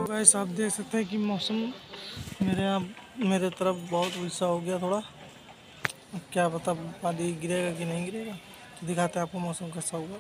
Guys आप देख सकते हैं कि मौसम मेरे तरफ बहुत वैसा हो गया थोड़ा। अब क्या पता पानी गिरेगा कि नहीं गिरेगा, तो दिखाते हैं आपको मौसम कैसा होगा।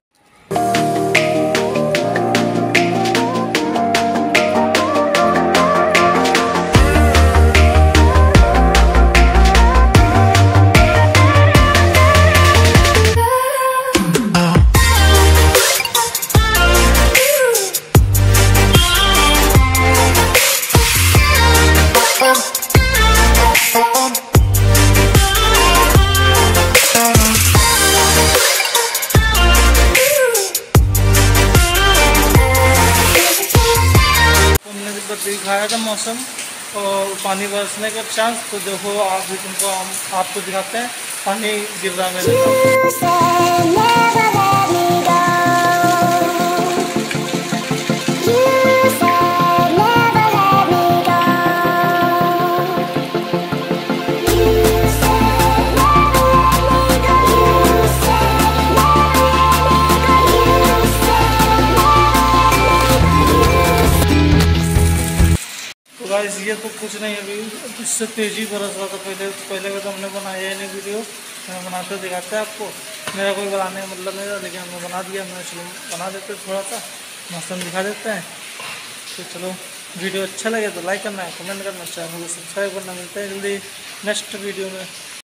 दिखाया था मौसम और पानी बरसने का चांस, तो देखो आप भी तुमको आपको दिखाते हैं पानी गिर रहा मेरे। गाइस ये तो कुछ नहीं, अभी इससे तेज़ी बरस रहा था। पहले का तो हमने बनाया ही नहीं वीडियो, मैं बनाते दिखाते हैं आपको। मेरा कोई बनाने का मतलब नहीं था, लेकिन हमने बना दिया। मैं चलो बना देते थोड़ा सा मौसम दिखा देते हैं। तो चलो वीडियो अच्छा लगे तो लाइक करना है, कमेंट करना, चैनल को सब्सक्राइब करना। मिलते हैं जल्दी नेक्स्ट वीडियो में।